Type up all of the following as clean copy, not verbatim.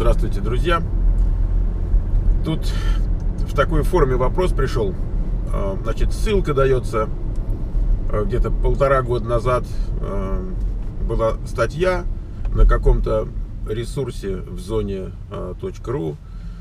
Здравствуйте, друзья. Тут в такой форме вопрос пришел. Значит, ссылка дается. Где-то 1,5 года назад была статья на каком-то ресурсе в зоне .ru.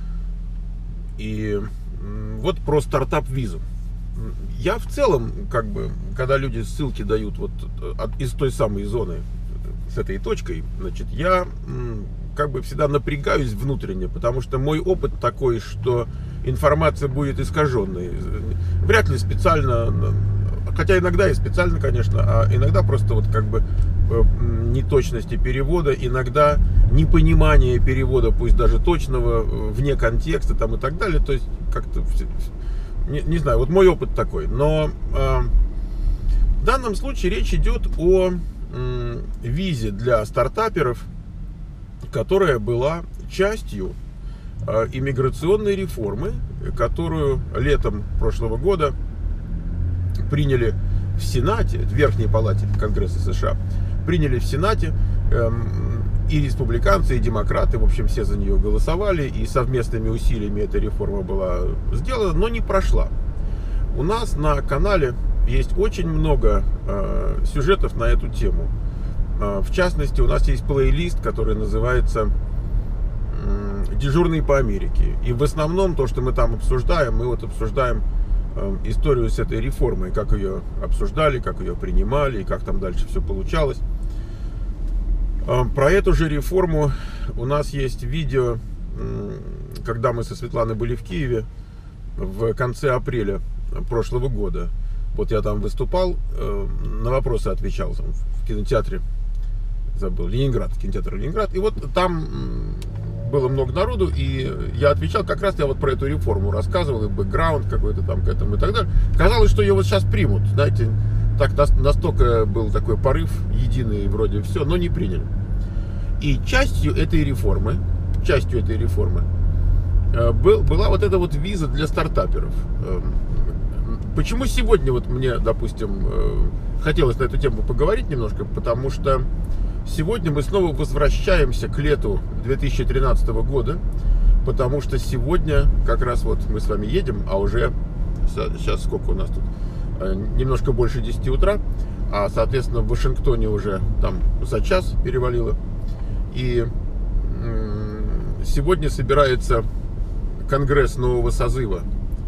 И вот про стартап-визу. Я в целом, когда люди ссылки дают вот из той самой зоны, с этой точкой, значит, я всегда напрягаюсь внутренне, потому что мой опыт такой, что информация будет искаженной. Вряд ли специально, хотя иногда и специально, конечно, а иногда просто неточности перевода, иногда непонимание перевода, пусть даже точного, вне контекста там и так далее. То есть как-то, не знаю, вот мой опыт такой. Но в данном случае речь идет о визе для стартаперов, которая была частью иммиграционной реформы, которую летом прошлого года приняли в Сенате, в Верхней палате Конгресса США, приняли в Сенате, и республиканцы, и демократы, в общем, все за нее голосовали, и совместными усилиями эта реформа была сделана, но не прошла. У нас на канале есть очень много сюжетов на эту тему. В частности, у нас есть плейлист, который называется «Дежурный по Америке». И в основном то, что мы там обсуждаем, мы вот обсуждаем историю с этой реформой, как ее обсуждали, как ее принимали, и как там дальше все получалось. Про эту же реформу у нас есть видео, когда мы со Светланой были в Киеве в конце апреля прошлого года. Вот я там выступал, на вопросы отвечал там, в кинотеатре, забыл, кинотеатр Ленинград. И вот там было много народу, и я отвечал, как раз я вот про эту реформу рассказывал, и бэкграунд какой-то там к этому и так далее. Казалось, что ее вот сейчас примут, знаете, так настолько был такой порыв единый, вроде все, но не приняли. И частью этой реформы была вот эта вот виза для стартаперов. Почему сегодня вот мне, допустим, хотелось на эту тему поговорить немножко, потому что сегодня мы снова возвращаемся к лету 2013 года, потому что сегодня как раз вот мы с вами едем, а уже сейчас сколько у нас тут? Немножко больше 10 утра, а соответственно в Вашингтоне уже там за час перевалило. И сегодня собирается конгресс нового созыва.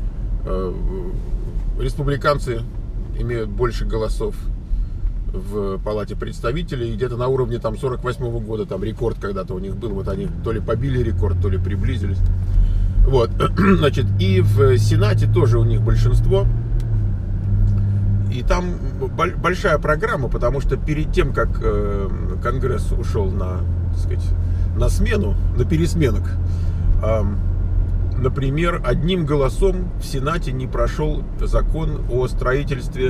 Республиканцы имеют больше голосов в Палате представителей, где-то на уровне там 48-го года, там рекорд когда-то у них был, вот они то ли побили рекорд, то ли приблизились. Вот, значит, и в Сенате тоже у них большинство. И там большая программа, потому что перед тем, как Конгресс ушел на смену, на пересменок, например, одним голосом в Сенате не прошел закон о строительстве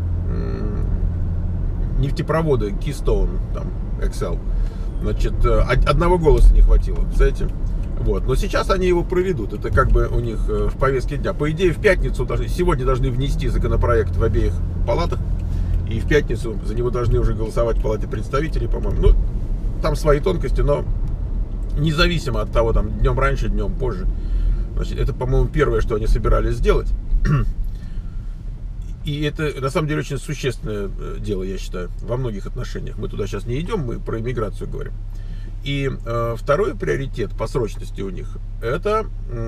нефтепровода Keystone, там, XL. Значит, одного голоса не хватило, представляете? Вот. Но сейчас они его проведут. Это у них в повестке дня. По идее, в пятницу сегодня должны внести законопроект в обеих палатах. И в пятницу за него должны уже голосовать в Палате представителей, по-моему. Ну, там свои тонкости, но независимо от того, там, днем раньше, днем позже. Значит, это, по-моему, первое, что они собирались сделать. И это, на самом деле, очень существенное дело, я считаю, во многих отношениях. Мы туда сейчас не идем, мы про иммиграцию говорим. И второй приоритет по срочности у них — это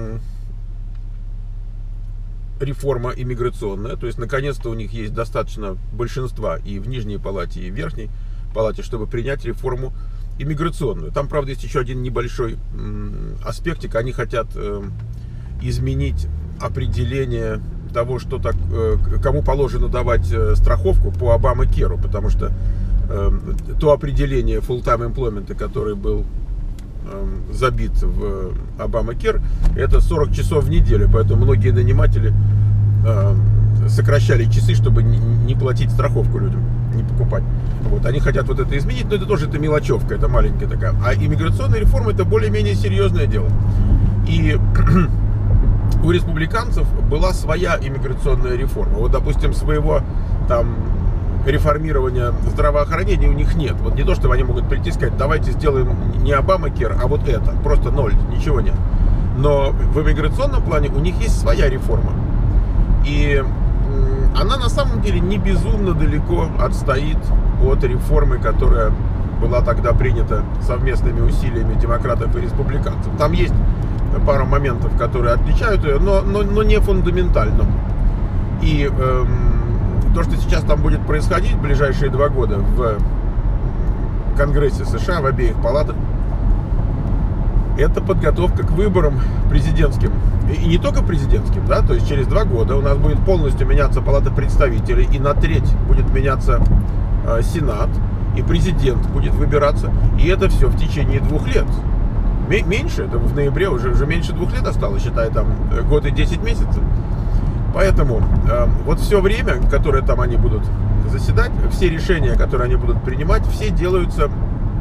реформа иммиграционная. То есть, наконец-то у них есть достаточно большинства и в Нижней палате, и в Верхней палате, чтобы принять реформу иммиграционную. Там, правда, есть еще один небольшой аспектик. Они хотят изменить определение того, что кому положено давать страховку по Обама-Керу, потому что то определение full-time employment, который был забит в Обама-Кер, это 40 часов в неделю, поэтому многие наниматели сокращали часы, чтобы не платить страховку людям, не покупать. Вот. Они хотят вот это изменить, но это тоже мелочевка, это маленькая такая. А иммиграционная реформа — это более-менее серьезное дело. И у республиканцев была своя иммиграционная реформа. Вот, допустим, своего там реформирования здравоохранения у них нет. Вот не то, что они могут прийти и сказать, давайте сделаем не Обамакер, а вот это. Просто ноль, ничего нет. Но в иммиграционном плане у них есть своя реформа. И она на самом деле не безумно далеко отстоит от реформы, которая была тогда принята совместными усилиями демократов и республиканцев. Там есть пара моментов, которые отличают ее, но не фундаментально. И то, что сейчас там будет происходить в ближайшие 2 года в Конгрессе США, в обеих палатах, это подготовка к выборам президентским. И не только президентским, да, то есть через 2 года у нас будет полностью меняться Палата представителей, и на треть будет меняться Сенат, и президент будет выбираться. И это все в течение 2 лет. Меньше, это в ноябре уже меньше 2 лет осталось, считай, там год и 10 месяцев. Поэтому вот все время, которое там они будут заседать, все решения, которые они будут принимать, все делаются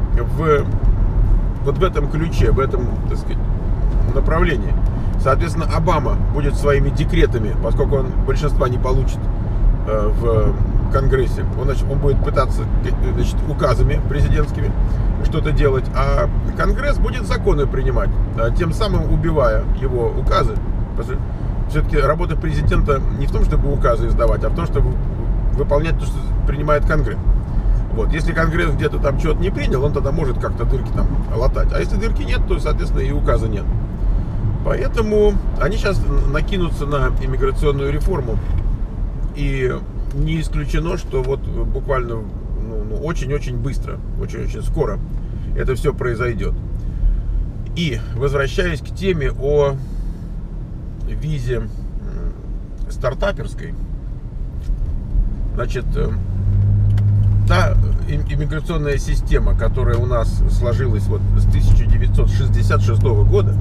вот в этом ключе, в этом, так сказать, направлении. Соответственно, Обама будет своими декретами, поскольку он большинства не получит в Конгрессе, он будет пытаться, значит, указами президентскими что-то делать, а Конгресс будет законы принимать, тем самым убивая его указы. Все-таки работа президента не в том, чтобы указы издавать, а в том, чтобы выполнять то, что принимает Конгресс. Вот. Если Конгресс где-то там что-то не принял, он тогда может как-то дырки там латать. А если дырки нет, то, соответственно, и указа нет. Поэтому они сейчас накинутся на иммиграционную реформу. И не исключено, что вот буквально очень-очень быстро, очень-очень скоро это все произойдет. И возвращаясь к теме о визе стартаперской, значит, та иммиграционная система, которая у нас сложилась вот с 1966 года,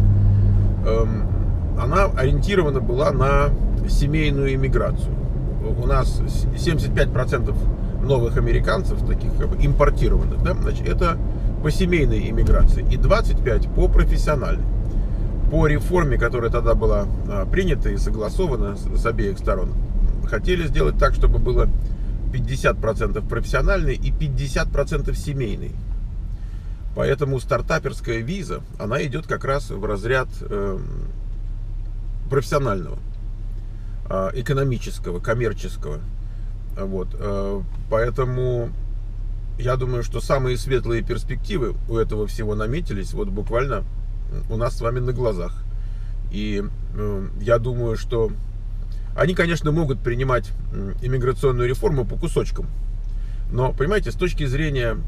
она ориентирована была на семейную иммиграцию. У нас 75% новых американцев, таких как бы импортированных, да, значит, это по семейной иммиграции, и 25% по профессиональной. По реформе, которая тогда была принята и согласована с обеих сторон, хотели сделать так, чтобы было 50% профессиональной и 50% семейной. Поэтому стартаперская виза, она идет как раз в разряд профессионального, экономического, коммерческого. Вот. Поэтому я думаю, что самые светлые перспективы у этого всего наметились вот буквально у нас с вами на глазах. И я думаю, что они, конечно, могут принимать иммиграционную реформу по кусочкам. Но, понимаете, с точки зрения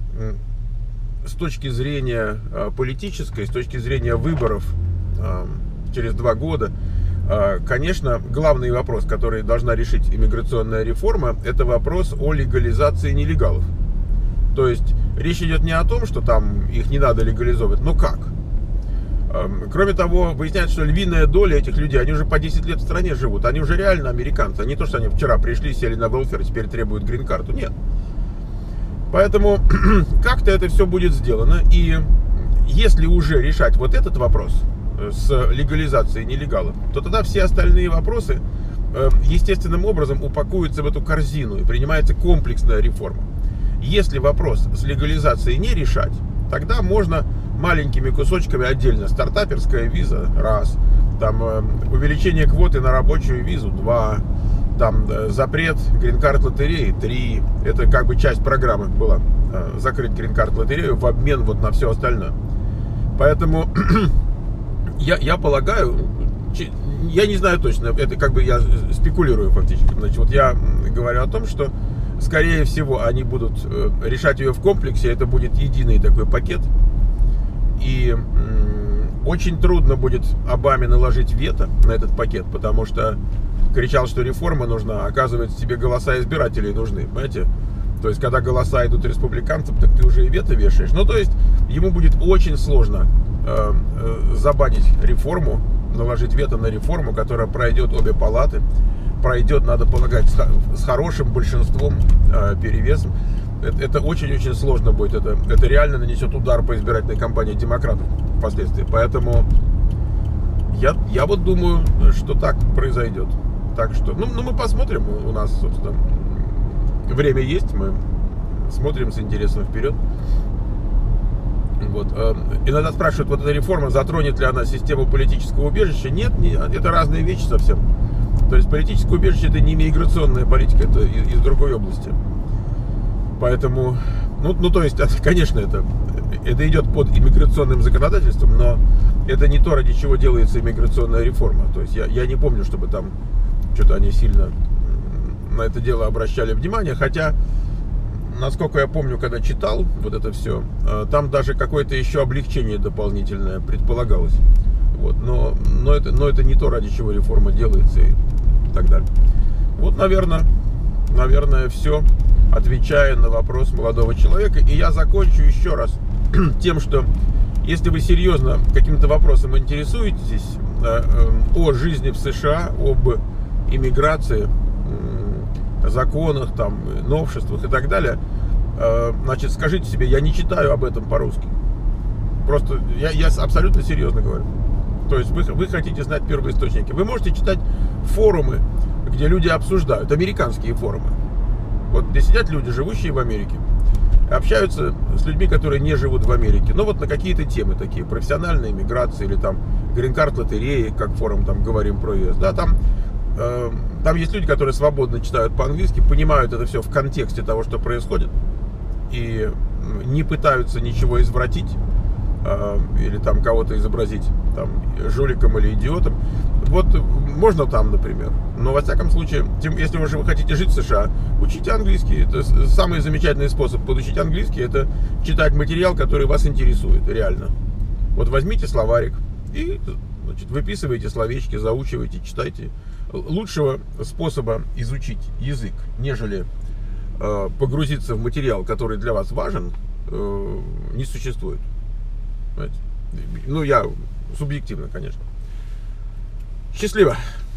политической, с точки зрения выборов через 2 года, конечно, главный вопрос, который должна решить иммиграционная реформа, это вопрос о легализации нелегалов. То есть речь идет не о том, что там их не надо легализовывать, но как. Кроме того, выясняется, что львиная доля этих людей, они уже по 10 лет в стране живут, они уже реально американцы, а не то, что они вчера пришли, сели на велфер, теперь требуют грин-карту, нет. Поэтому как-то это все будет сделано, и если уже решать вот этот вопрос с легализацией нелегалов, то тогда все остальные вопросы естественным образом упакуются в эту корзину и принимается комплексная реформа. Если вопрос с легализацией не решать, тогда можно маленькими кусочками отдельно. Стартаперская виза, раз. Там увеличение квоты на рабочую визу, 2. Там запрет грин-карт лотереи, 3. Это как бы часть программы была. Закрыть грин-карт лотерею в обмен вот на все остальное. Поэтому я полагаю, я не знаю точно, это как бы я спекулирую фактически. Значит, вот я говорю о том, что скорее всего они будут решать ее в комплексе, это будет единый такой пакет. И очень трудно будет Обаме наложить вето на этот пакет, потому что кричал, что реформа нужна, оказывается, тебе голоса избирателей нужны, понимаете? То есть, когда голоса идут республиканцам, так ты уже и вето вешаешь. Ну, то есть, ему будет очень сложно забанить реформу, наложить вето на реформу, которая пройдет обе палаты, пройдет, надо полагать, с хорошим большинством, перевесом. Это очень-очень сложно будет. Это реально нанесет удар по избирательной кампании демократов впоследствии. Поэтому я вот думаю, что так произойдет. Так что, ну мы посмотрим. У нас, собственно, время есть, мы смотрим с интересом вперед. Вот. Иногда спрашивают, вот эта реформа, затронет ли она систему политического убежища? Нет, это разные вещи совсем. То есть политическое убежище — это не миграционная политика, это из другой области. Поэтому, то есть, конечно, это идет под иммиграционным законодательством, но это не то, ради чего делается иммиграционная реформа. То есть я не помню, чтобы там что-то они сильно на это дело обращали внимание, хотя, насколько я помню, когда читал вот это все, там даже какое-то еще облегчение дополнительное предполагалось. Вот. Но это не то, ради чего реформа делается и так далее. Вот, наверное, все, отвечая на вопрос молодого человека. И я закончу еще раз тем, что если вы серьезно каким-то вопросом интересуетесь о жизни в США, об иммиграции, законах, там, новшествах и так далее, значит, скажите себе, я не читаю об этом по-русски. Просто я абсолютно серьезно говорю. То есть вы хотите знать первоисточники. Вы можете читать форумы, где люди обсуждают, американские форумы. Вот где сидят люди, живущие в Америке, общаются с людьми, которые не живут в Америке. Но вот на какие-то темы такие, профессиональная миграция или там грин-карт лотереи, как форум там говорим про ЕС. Да, там есть люди, которые свободно читают по-английски, понимают это все в контексте того, что происходит, и не пытаются ничего извратить или там кого-то изобразить там жуликом или идиотом. Вот можно там, например. Но во всяком случае, если вы хотите жить в США, учите английский. Это самый замечательный способ подучить английский — это читать материал, который вас интересует, реально. Вот возьмите словарик и, значит, выписывайте словечки, заучивайте, читайте. Лучшего способа изучить язык, нежели погрузиться в материал, который для вас важен, не существует. Понимаете? Я субъективно, конечно. Счастливо!